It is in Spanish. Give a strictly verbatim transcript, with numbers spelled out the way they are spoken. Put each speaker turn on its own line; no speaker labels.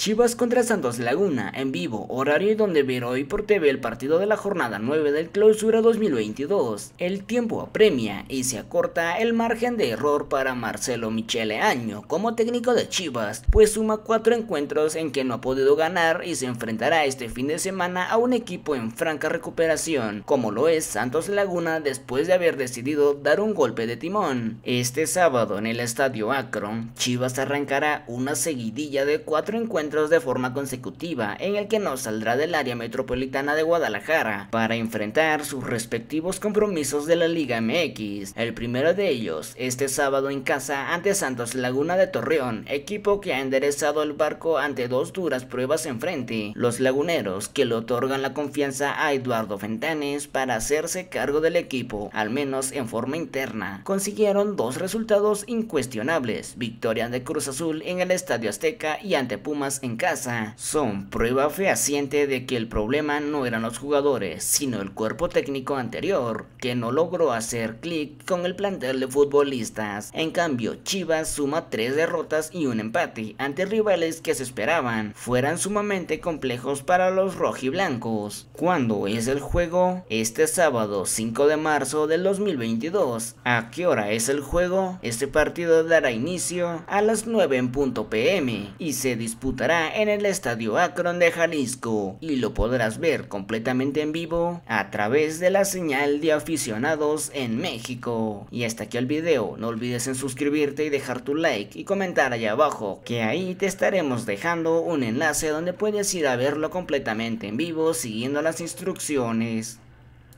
Chivas contra Santos Laguna en vivo, horario donde ver hoy por T V el partido de la jornada nueve del Clausura dos mil veintidós. El tiempo apremia y se acorta el margen de error para Marcelo Michele Año como técnico de Chivas, pues suma cuatro encuentros en que no ha podido ganar y se enfrentará este fin de semana a un equipo en franca recuperación, como lo es Santos Laguna después de haber decidido dar un golpe de timón. Este sábado en el Estadio Akron, Chivas arrancará una seguidilla de cuatro encuentros de forma consecutiva en el que no saldrá del área metropolitana de Guadalajara para enfrentar sus respectivos compromisos de la Liga M X. El primero de ellos este sábado en casa ante Santos Laguna de Torreón, equipo que ha enderezado el barco ante dos duras pruebas enfrente. Los laguneros, que le otorgan la confianza a Eduardo Fentanes para hacerse cargo del equipo, al menos en forma interna, consiguieron dos resultados incuestionables: victoria de Cruz Azul en el Estadio Azteca y ante Pumas en casa. Son prueba fehaciente de que el problema no eran los jugadores, sino el cuerpo técnico anterior, que no logró hacer clic con el plantel de futbolistas. En cambio, Chivas suma tres derrotas y un empate ante rivales que se esperaban fueran sumamente complejos para los rojiblancos. ¿Cuándo es el juego? Este sábado cinco de marzo del dos mil veintidós. ¿A qué hora es el juego? Este partido dará inicio a las nueve en punto p m y se disputará en el Estadio Akron de Jalisco, y lo podrás ver completamente en vivo a través de la señal de aficionados en México. Y hasta aquí el video, no olvides en suscribirte y dejar tu like y comentar allá abajo, que ahí te estaremos dejando un enlace donde puedes ir a verlo completamente en vivo siguiendo las instrucciones.